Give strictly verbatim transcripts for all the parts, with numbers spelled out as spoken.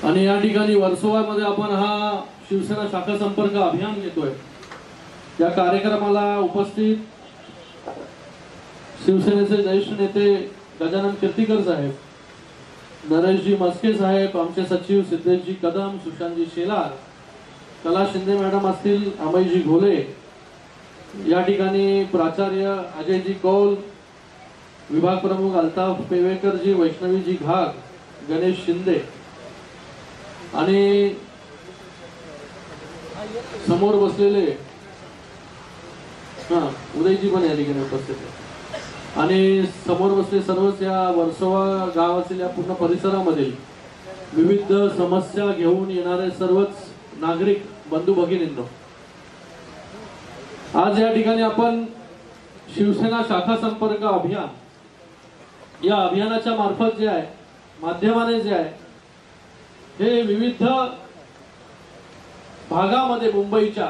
आणि या ठिकाणी वर्सोवामध्ये आपण हा शिवसेना शाखा संपर्क अभियान घेतोय। या कार्यक्रमाला उपस्थित शिवसेनेचे ज्येष्ठ नेते गजानन कीर्तीकर साहेब, नरेशजी मस्के साहेब, आमचे सचिव सिद्धेशजी कदम, सुशांतजी शेलार, कला शिंदे मॅडम असतील, अमयजी घोले, या ठिकाणी प्राचार्य अजयजी कौल, विभाग प्रमुख अल्ताफ पेवेकरजी, वैष्णवीजी घाग, गणेश शिंदे आणि समोर बसलेले हा उदयजी पण या ठिकाणी उपस्थित आहेत आणि समोर बसले सर्वच या वर्सोवा गावातील या पूर्ण परिसरामधील विविध समस्या घेऊन येणारे सर्वच नागरिक बंधू भगिनींनो, आज या ठिकाणी आपण शिवसेना शाखा संपर्क अभियान या अभियानाच्या मार्फत जे आहे, माध्यमाने जे आहे, हे विविध भागामध्ये मुंबईच्या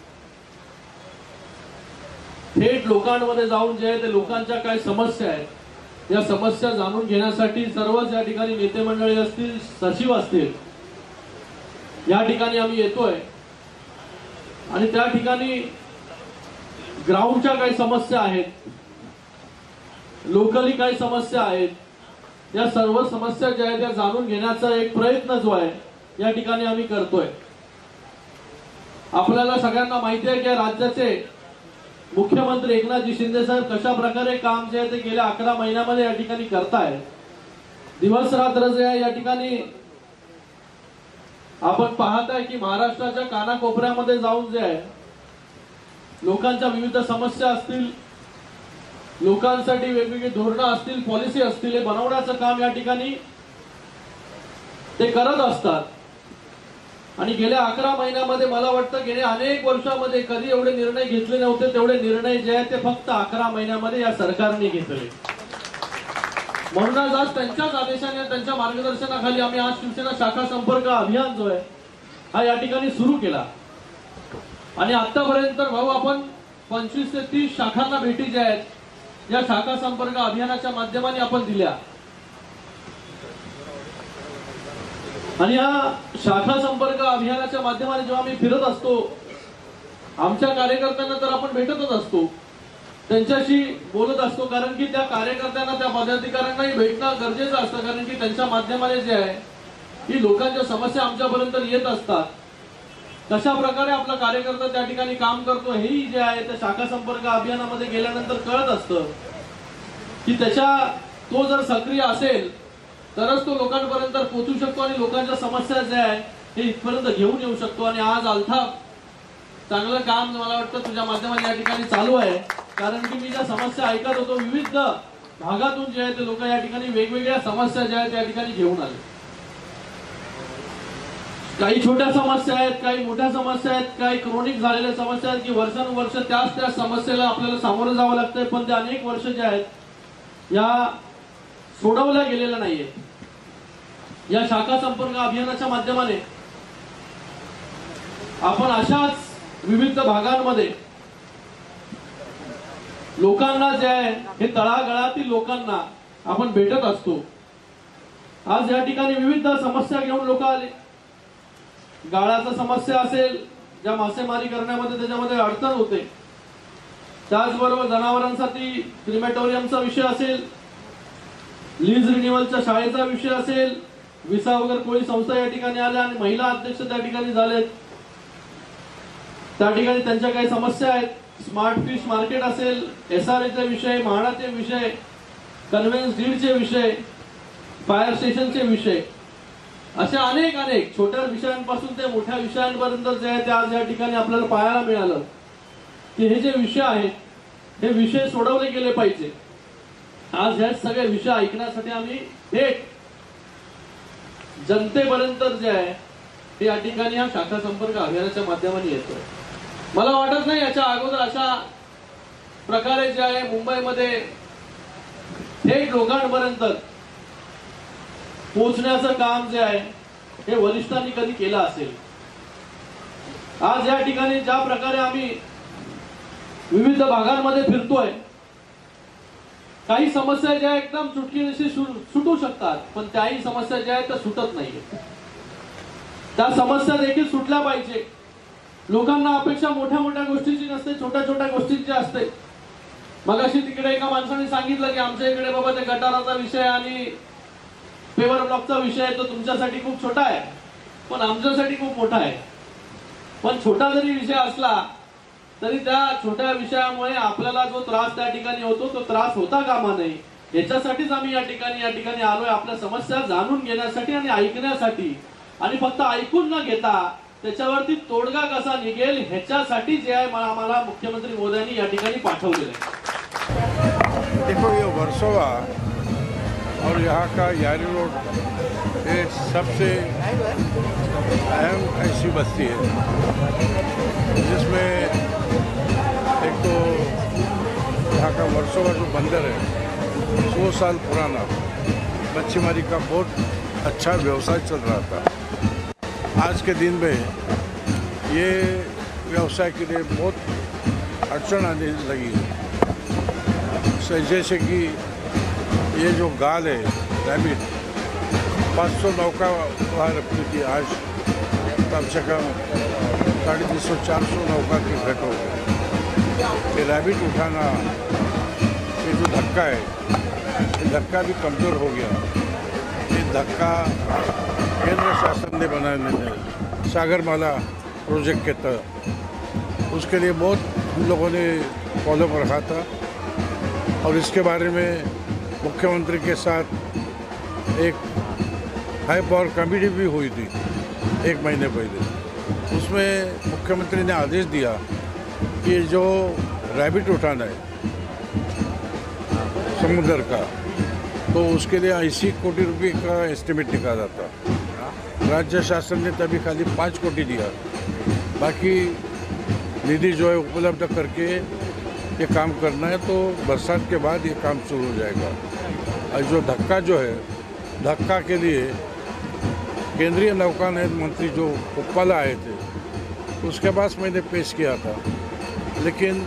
थेट लोकांमध्ये जाऊन जे आहे ते लोकांच्या काय समस्या आहेत या समस्या जाणून घेण्यासाठी सर्वच या ठिकाणी नेते मंडळी असतील, सचिव असतील, या ठिकाणी आम्ही येतोय आणि त्या ठिकाणी ग्राउंडच्या काही समस्या आहेत, लोकली काही समस्या आहेत, या सर्व समस्या ज्या आहेत त्या जाणून घेण्याचा एक प्रयत्न जो आहे या ठिकाणी आम्ही करतोय। आपल्याला सगळ्यांना माहिती आहे की राज्याचे मुख्यमंत्री एकनाथजी शिंदे साहेब कशा प्रकारे काम जे आहे ते गेल्या अकरा महिन्यामध्ये या ठिकाणी करताय। दिवस रात्र जे आहे या ठिकाणी आपण पाहताय की महाराष्ट्राच्या कानाकोपऱ्यामध्ये जाऊन जे आहे लोकांच्या विविध समस्या असतील, लोकांसाठी वेगवेगळी धोरणं असतील, पॉलिसी असतील, हे बनवण्याचं काम या ठिकाणी ते करत असतात। आणि गेल्या अकरा महिन्यामध्ये मला वाटतं गेल्या अनेक वर्षामध्ये कधी एवढे निर्णय घेतले नव्हते, तेवढे निर्णय जे आहेत ते फक्त अकरा महिन्यामध्ये या सरकारने घेतले। म्हणूनच आज त्यांच्याच आदेशाने, त्यांच्या मार्गदर्शनाखाली आम्ही आज शिवसेना शाखा संपर्क अभियान जो आहे हा या ठिकाणी सुरू केला आणि आतापर्यंत भाऊ आपण पंचवीस ते तीस शाखांना भेटी ज्या आहेत या शाखा संपर्क अभियानाच्या माध्यमाने आपण दिल्या आणि या शाखा संपर्क अभियानाच्या माध्यमाने जेव्हा आम्ही फिरत असतो, आमच्या कार्यकर्त्यांना तर आपण भेटतच असतो, त्यांच्याशी बोलत असतो, कारण की त्या कार्यकर्त्यांना, त्या पदाधिकाऱ्यांनाही भेटणं गरजेचं असतं, कारण की त्यांच्या माध्यमाने जे आहे की लोकांच्या समस्या आमच्यापर्यंत येत असतात। कशा प्रकारे आपला कार्यकर्ता त्या ठिकाणी काम करतो हेही जे आहे त्या शाखा संपर्क अभियानामध्ये गेल्यानंतर कळत असतं की त्याच्या तो जर सक्रिय असेल तरच तो लोकांपर्यंत पोहोचू शकतो आणि लोकांच्या समस्या ज्या आहे हे इथपर्यंत घेऊन येऊ शकतो। आणि आज अल्ताफ चांगलं काम मला वाटतं तुझ्या माध्यमाने या ठिकाणी चालू आहे, कारण की मी ज्या समस्या ऐकत होतो विविध भागातून जे आहे ते लोक या ठिकाणी वेगवेगळ्या समस्या ज्या आहेत त्या ठिकाणी घेऊन आले। काही छोट्या समस्या आहेत, काही मोठ्या समस्या आहेत, काही क्रोनिक झालेल्या समस्या आहेत की वर्षानुवर्ष त्याच त्या समस्येला आपल्याला सामोरं जावं लागतंय, पण ते अनेक वर्ष जे आहेत या सोडवल्या गेलेल्या नाहीयेत। या शाखा संपर्क अभियानाच्या माध्यमाने आपण अशाच विविध भागांमध्ये लोकांना जे आहे हे तळागाळातील लोकांना आपण भेटत असतो। आज या ठिकाणी विविध समस्या घेऊन लोक आले, गाळाचा समस्या असेल, ज्या मासेमारी करण्यामध्ये त्याच्यामध्ये अडचण होते, त्याचबरोबर जनावरांसाठी क्रिमेटोरियमचा विषय असेल, लीज रिन्युअलच्या शाळेचा विषय असेल, विसावगर कोळी संस्था या ठिकाणी आल्या आणि महिला अध्यक्ष त्या ठिकाणी झालेत, त्या ठिकाणी त्यांच्या काही समस्या आहेत, स्मार्ट फिश मार्केट असेल, एसआरएचे विषय, म्हाडाचे विषय, कन्व्हेन्स डीडचे विषय, फायर स्टेशनचे विषय, अशा अनेक अनेक छोट्या विषयांपासून ते मोठ्या विषयांपर्यंत जे आहे ते आज या ठिकाणी आपल्याला पाहायला मिळालं की हे जे विषय आहेत हे विषय सोडवले गेले पाहिजे। आज हे सगळे विषय ऐकण्यासाठी आम्ही थेट जनतेपर्यंत जे आहे ते या ठिकाणी या शाखा संपर्क अभियानाच्या माध्यमाने येतोय। मला वाटत नाही याच्या अगोदर अशा प्रकारे जे आहे मुंबईमध्ये थेट लोकांपर्यंत पोहोचण्याचं काम जे आहे हे वरिष्ठांनी कधी केलं असेल। आज या ठिकाणी ज्या प्रकारे आम्ही विविध भागांमध्ये फिरतोय, काही समस्या ज्या एकदम चुटकीशी सुटू शकतात, पण त्याही समस्या ज्या आहेत त्या सुटत नाहीये। त्या समस्या देखील सुटल्या पाहिजे। लोकांना अपेक्षा मोठ्या मोठ्या गोष्टींची नसते, छोट्या छोट्या गोष्टींची असते। मगाशी तिकडे एका माणसाने सांगितलं की आमच्या इकडे बाबा ते गटाराचा विषय आणि पेवर ब्लॉकचा विषय तो तुमच्यासाठी खूप छोटा आहे, पण आमच्यासाठी खूप मोठा आहे। पण छोटा जरी विषय असला तरी त्या छोट्या विषयामुळे आपल्याला जो त्रास त्या ठिकाणी होतो तो त्रास होता कामा नये, याच्यासाठीच आम्ही या ठिकाणी या ठिकाणी आलोय, आपल्या समस्या जाणून घेण्यासाठी आणि ऐकण्यासाठी। आणि फक्त ऐकून न घेता त्याच्यावरती तोडगा कसा निघेल ह्याच्यासाठी जे आहे आम्हाला मुख्यमंत्री मोदयांनी या ठिकाणी पाठवलेलं आहे। देखो, ये वर्सोवा और यहाँ का यारी रोड ये सबसे अहम ऐसी बस्ती है जिसमें एक तो यहाँ का वर्सोवा जो बंदर है सौ साल पुराना मच्छीमारी का बहुत अच्छा व्यवसाय चल रहा था। आज के दिन में ये व्यवसाय के लिए बहुत अड़चन आने लगी है। जैसे कि ये जो गाल है रैबिट, पाँच सौ नौका वहाँ रखती थी, आज कम से कम साढ़े तीन सौ चार सौ नौका की घट हो गई। ये रैबिट उठाना, ये जो धक्का है ये धक्का भी कमज़ोर हो गया। ये धक्का केंद्र शासन ने बनाने में सागरमाला प्रोजेक्ट के तहत उसके लिए बहुत हम लोगों ने फॉलो कर रखा था और इसके बारे में मुख्यमंत्री के साथ एक हाई पावर कमेटी भी हुई थी एक महीने पहले। उसमें मुख्यमंत्री ने आदेश दिया कि जो रैबिट उठाना है समुद्र का तो उसके लिए अस्सी कोटी रुपए का एस्टिमेट निकाला था। राज्य शासन ने तभी खाली पाँच कोटी दिया, बाकी निधि जो है उपलब्ध करके ये काम करना है। तो बरसात के बाद ये काम शुरू हो जाएगा। और जो धक्का जो है, धक्का के लिए केंद्रीय नौकानयन मंत्री जो उप्पाला आए थे उसके पास मैंने पेश किया था, लेकिन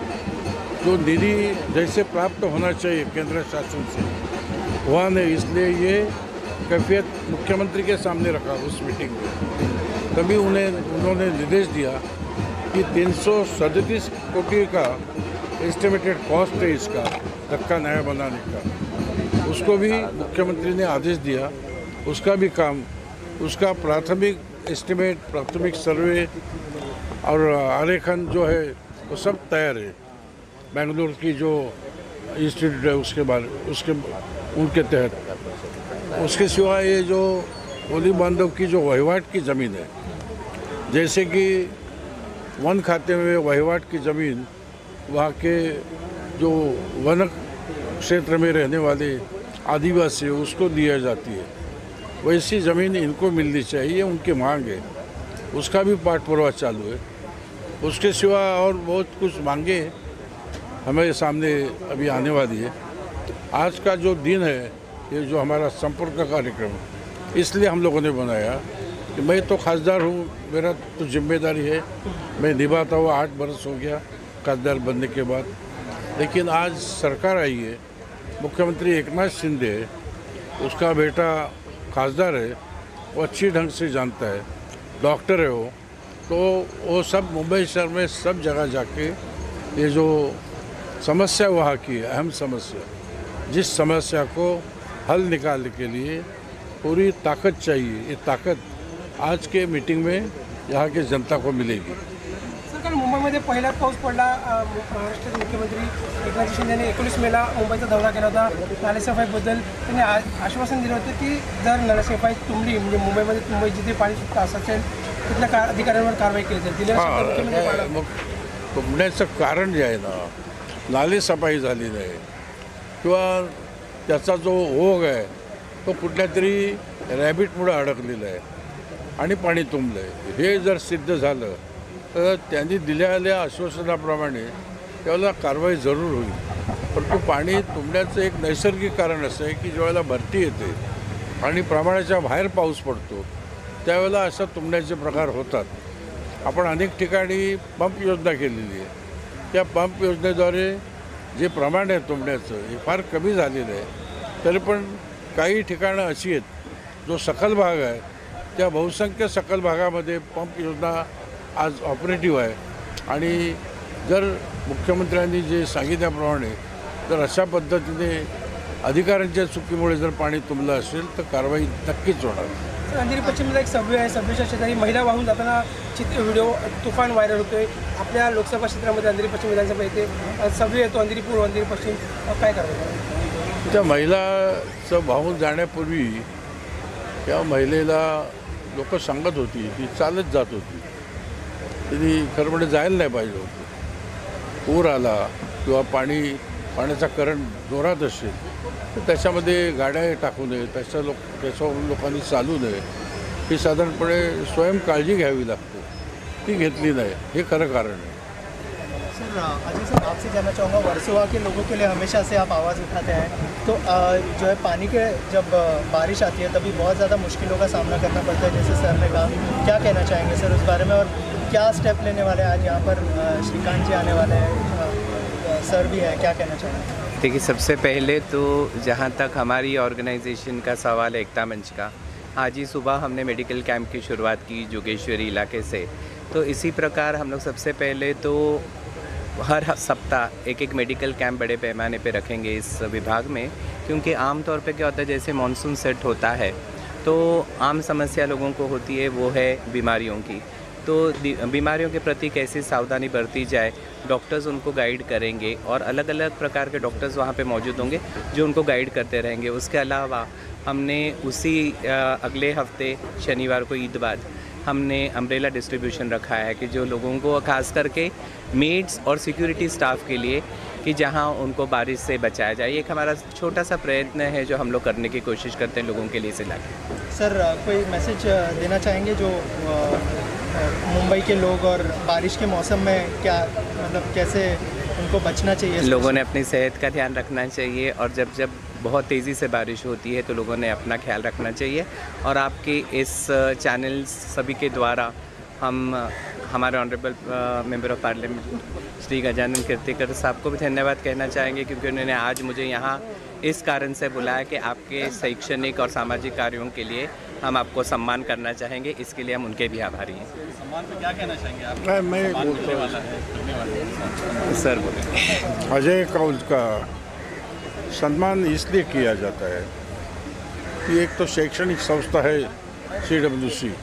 जो निधि जैसे प्राप्त होना चाहिए केंद्र शासन से हुआ नहीं, इसलिए ये कैफियत मुख्यमंत्री के सामने रखा उस मीटिंग में। तभी उन्हें उन्होंने निर्देश दिया कि तीन सौ सैंतीस कोटी का एस्टिमेटेड कॉस्ट है इसका धक्का नया बनाने का, उसको भी मुख्यमंत्री ने आदेश दिया। उसका भी काम, उसका प्राथमिक एस्टिमेट, प्राथमिक सर्वे और आरेखन जो है वो सब तैयार है। बेंगलुरु की जो इंस्टीट्यूट है उसके बारे उसके उनके तहत। उसके सिवाय ये जो होली बांधव की जो वहिवाट की ज़मीन है, जैसे कि वन खाते में वहिवाट की ज़मीन वहाँ के जो वन क्षेत्र में रहने वाले आदिवासी है उसको दिया जाती है, वैसी ज़मीन इनको मिलनी चाहिए, उनकी मांग है। उसका भी पाठ पुरवा चालू है। उसके सिवा और बहुत कुछ मांगे हमारे सामने अभी आने वाली है। आज का जो दिन है, ये जो हमारा संपर्क का कार्यक्रम, इसलिए हम लोगों ने बनाया कि मैं तो खासदार हूँ, मेरा तो जिम्मेदारी है, मैं निभाता हुआ आठ बरस हो गया खासदार बनने के बाद। लेकिन आज सरकार आई है, मुख्यमंत्री एकनाथ शिंदे है, उसका बेटा खासदार है, वो अच्छी ढंग से जानता है, डॉक्टर है वो, तो वो सब मुंबई शहर में सब जगह जाके ये जो समस्या वहाँ की है, अहम समस्या, जिस समस्या को हल निकालने के लिए पूरी ताकत चाहिए, ये ताकत आज के मीटिंग में यहाँ की जनता को मिलेगी। सर, काल मुंबईमध्ये पहिलाच पाऊस पडला। महाराष्ट्राचे मुख्यमंत्री एकनाथ शिंदे यांनी एकोणीस मेला मुंबईचा दौरा केला होता। नालेसफाईबद्दल त्यांनी आश्वासन दिलं होतं की जर नालेसफाई तुंबली, म्हणजे मुंबईमध्ये मुंबई जिथे पाणी तास असेल तिथल्या अधिकाऱ्यांवर कारवाई केली जाईल, दिल्या तुंबण्याचं कारण जे आहे ना, नालेसफाई झाली नाही किंवा त्याचा जो ओघ आहे तो कुठल्या तरी रॅबिटमुळे अडकलेला आहे आणि पाणी तुंबलं आहे, हे जर सिद्ध झालं तर त्यांनी दिलेल्या आश्वासनाप्रमाणे त्यावेळेला कारवाई जरूर होईल। परंतु पाणी तुंबण्याचं एक नैसर्गिक कारण असं आहे की ज्यावेळेला भरती येते आणि प्रमाणाच्या बाहेर पाऊस पडतो त्यावेळेला अशा तुंबण्याचे प्रकार होतात। आपण अनेक ठिकाणी पंप योजना केलेली आहे, त्या पंप योजनेद्वारे जे प्रमाण आहे तुंबण्याचं हे फार कमी झालेलं आहे। तरी पण काही ठिकाणं अशी आहेत जो सखल भाग आहे त्या बहुसंख्य सकल भागामध्ये पंप योजना आज ऑपरेटिव्ह आहे आणि जर मुख्यमंत्र्यांनी जे सांगितल्याप्रमाणे जर अशा पद्धतीने अधिकाऱ्यांच्या चुकीमुळे जर पाणी तुंबलं असेल तर कारवाई नक्कीच होणार. सर, अंधेरी पश्चिमला एक सबवे आहे, सबवेच्या शेजारी महिला वाहून जाताना चित्र व्हिडिओ तुफान व्हायरल होतोय. आपल्या लोकसभा क्षेत्रामध्ये अंधेरी पश्चिम विधानसभा येते सबवे येतो, अंधेरी पूर्व अंधेरी पश्चिम, काय करावं? त्या महिलाचं वाहून जाण्यापूर्वी त्या महिलेला लोक सांगत होती ती चालत जात होती, तिने खरं म्हणजे जायला नाही पाहिजे होतं. पूर आला किंवा पाणी पाण्याचा करंट जोरात असेल तर त्याच्यामध्ये गाड्या टाकू नये, त्याच्या लोक त्याच्यावर लोकांनी चालू नये, ही साधारणपणे स्वयं काळजी घ्यावी लागते, ती घेतली नाही, हे खरं कारण आहे. सर, अजय सर, आपसे जानना चाहूँगा, वर्सोवा के लोगों के लिए हमेशा से आप आवाज़ उठाते हैं, तो आ, जो है पानी के जब बारिश आती है तभी बहुत ज़्यादा मुश्किलों का सामना करना पड़ता है, जैसे सर ने कहा, क्या कहना चाहेंगे सर उस बारे में, और क्या स्टेप लेने वाले हैं? आज यहाँ पर श्रीकांत जी आने वाले हैं, सर भी है, क्या कहना चाहेंगे? देखिए, सबसे पहले तो जहाँ तक हमारी ऑर्गेनाइजेशन का सवाल है एकता मंच का, आज ही सुबह हमने मेडिकल कैंप की शुरुआत की जोगेश्वरी इलाके से. तो इसी प्रकार हम लोग सबसे पहले तो हर सप्ताह एक एक मेडिकल कैंप बड़े पैमाने पे रखेंगे इस विभाग में, क्योंकि आम तौर पे क्या होता है, जैसे मॉनसून सेट होता है तो आम समस्या लोगों को होती है वो है बीमारियों की. तो बीमारियों के प्रति कैसी सावधानी बरती जाए, डॉक्टर्स उनको गाइड करेंगे और अलग अलग प्रकार के डॉक्टर्स वहाँ पे मौजूद होंगे जो उनको गाइड करते रहेंगे. उसके अलावा हमने उसी अगले हफ्ते शनिवार को ईद बाद हमने अम्ब्रेला डिस्ट्रीब्यूशन रखा है कि जो लोगों को खास करके मेड्स और सिक्योरिटी स्टाफ के लिए कि जहां उनको बारिश से बचाया जाए. एक हमारा छोटा सा प्रयत्न है जो हम लोग करने की कोशिश करते हैं लोगों के लिए इसे लाके. सर, कोई मैसेज देना चाहेंगे जो मुंबई के लोग और बारिश के मौसम में क्या मतलब कैसे उनको बचना चाहिए? लोगों ने अपनी सेहत का ध्यान रखना चाहिए और जब जब बहुत तेज़ी से बारिश होती है तो लोगों ने अपना ख्याल रखना चाहिए. और आपके इस चैनल सभी के द्वारा हम हमारे honourable member of parliament Shri Gajanan Kirtikar साहब को भी धन्यवाद कहना चाहेंगे, क्योंकि उन्होंने आज मुझे यहाँ इस कारण से बुलाया कि आपके शैक्षणिक और सामाजिक कार्यों के लिए हम आपको सम्मान करना चाहेंगे. इसके लिए हम उनके भी आभारी हैं. सम्मान पे क्या कहना चाहेंगे आप? मैं मैं बोलता वाला है, करने वाला है. सर बोले. अजय कौल का सम्मान इसलिए किया जाता है कि एक तो शैक्षणिक संस्था है सी डब्ल्यू सी,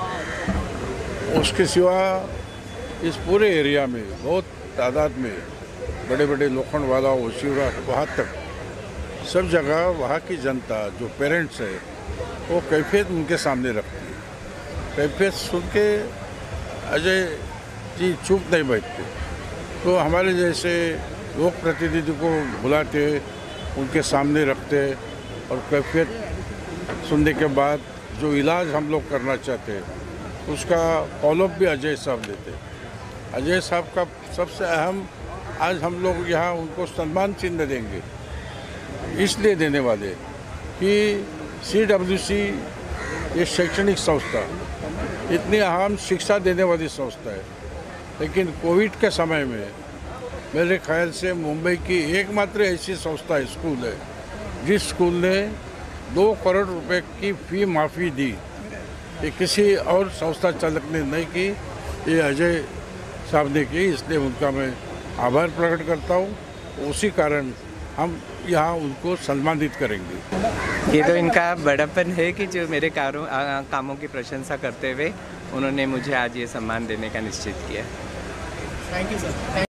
उसके सिवा इस पूरे एरिया में बहुत तादाद में बड़े बड़े लोखंडवाला ओशिवरा वहाँ तक सब जगह वहाँ की जनता जो पेरेंट्स है वो कैफियत उनके सामने रखती है. कैफियत सुन के अजय जी चुप नहीं बैठते, तो हमारे जैसे लोक प्रतिनिधि को बुलाते, उनके सामने रखते और कैफियत सुनने के बाद जो इलाज हम लोग करना चाहते हैं उसका फॉलोअप भी अजय साहब देते. अजय साहब का सबसे अहम आज हम लोग यहाँ उनको सम्मान चिन्ह देंगे, इसलिए देने वाले कि सी डब्ल्यू सी ये शैक्षणिक संस्था इतनी अहम शिक्षा देने वाली संस्था है, लेकिन कोविड के समय में मेरे ख्याल से मुंबई की एकमात्र ऐसी संस्था है, स्कूल है, जिस स्कूल ने दो करोड़ रुपए की फ़ी माफ़ी दी. ये किसी और संस्था चालक ने नहीं की, ये अजय साहब ने की, इसलिए उनका मैं आभार प्रकट करता हूँ. उसी कारण हम यहाँ उनको सम्मानित करेंगे. ये तो इनका बड़ापन है कि जो मेरे कारों कामों की प्रशंसा करते हुए उन्होंने मुझे आज ये सम्मान देने का निश्चित किया. Thank you sir.